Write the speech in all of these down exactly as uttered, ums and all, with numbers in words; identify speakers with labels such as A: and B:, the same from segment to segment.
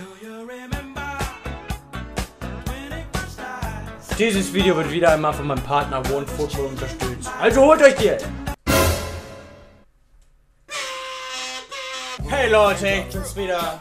A: Dieses Video wird wieder einmal von meinem Partner OneFootball unterstützt. Also holt euch die! Hey Leute, ich bin's wieder.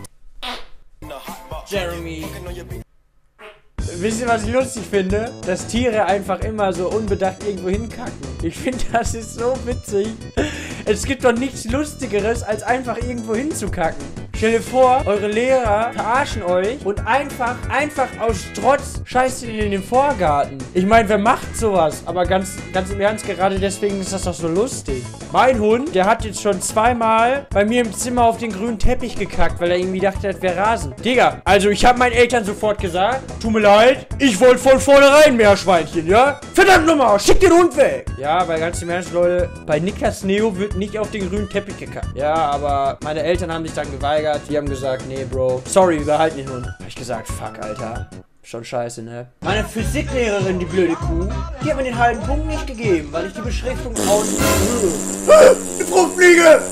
A: Jeremy. Wisst ihr, was ich lustig finde? Dass Tiere einfach immer so unbedacht irgendwo hinkacken. Ich finde, das ist so witzig. Es gibt doch nichts Lustigeres, als einfach irgendwo hinzukacken. Stell dir vor, eure Lehrer verarschen euch und einfach, einfach aus Trotz scheißt ihr in den Vorgarten. Ich meine, wer macht sowas? Aber ganz, ganz im Ernst, gerade deswegen ist das doch so lustig. Mein Hund, der hat jetzt schon zweimal bei mir im Zimmer auf den grünen Teppich gekackt, weil er irgendwie dachte, das wäre Rasen. Digga, also ich habe meinen Eltern sofort gesagt, tut mir leid, ich wollte von vornherein Meerschweinchen, ja? Verdammt nochmal, schick den Hund weg! Ja, weil ganz im Ernst, Leute, bei Niklas Neo wird nicht auf den grünen Teppich gekackt. Ja, aber meine Eltern haben sich dann geweigert. Die haben gesagt, nee, Bro, sorry, wir behalten den Hund. Hab ich gesagt, fuck, Alter. Schon scheiße, ne? Meine Physiklehrerin, die blöde Kuh, die hat mir den halben Punkt nicht gegeben, weil ich die Beschriftung aus... Die Fruchtfliege!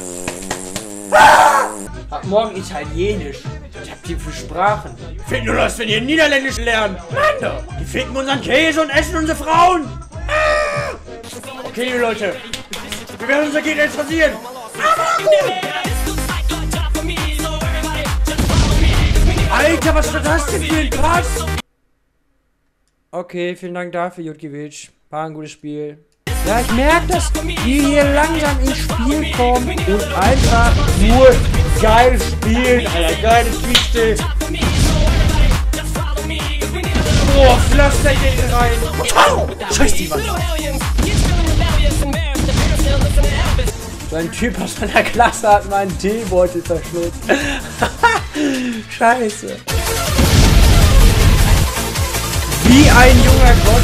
A: Ab morgen Italienisch. Ich hab die für Sprachen. Finden nur das, wenn ihr Niederländisch lernt. Mann, die ficken unseren Käse und essen unsere Frauen. Okay, liebe Leute. Wir werden unser Gegner jetzt rasieren. Alter, was war das denn für ein Pass? Okay, vielen Dank dafür, Jutkiewicz. War ein gutes Spiel. Ja, ich merke, dass wir hier langsam ins Spiel kommen und einfach nur geil spielen. Alter, geiles Spiel. Boah, Pflaster geht rein. Oh, scheiß die Mann. So ein Typ aus meiner Klasse hat meinen Teebeutel verschluckt. Scheiße. Wie ein junger Gott.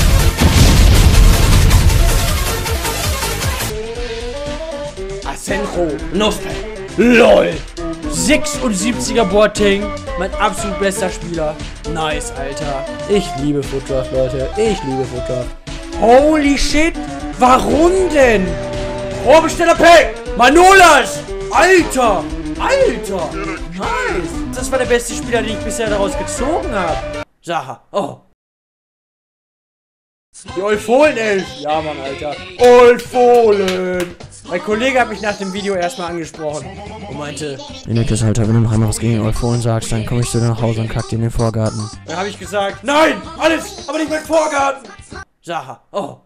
A: Asenjo, Nospe, LOL. sechsundsiebziger Boateng, mein absolut bester Spieler. Nice, Alter. Ich liebe Footdraft, Leute. Ich liebe Footdraft. Holy shit. Warum denn? Vorbesteller-Pack! Manolas! Alter! Alter! Nice! Das war der beste Spieler, den ich bisher daraus gezogen habe. Saha. Oh. Die Olfohlen-Elf. Ja, Mann, Alter. Olfohlen. Mein Kollege hat mich nach dem Video erstmal angesprochen und meinte, Niklas, Alter, wenn du noch einmal was gegen Olfohlen sagst, dann komme ich zu dir nach Hause und kack dir in den Vorgarten. Dann habe ich gesagt, nein! Alles! Aber nicht mein Vorgarten! Saha. Oh.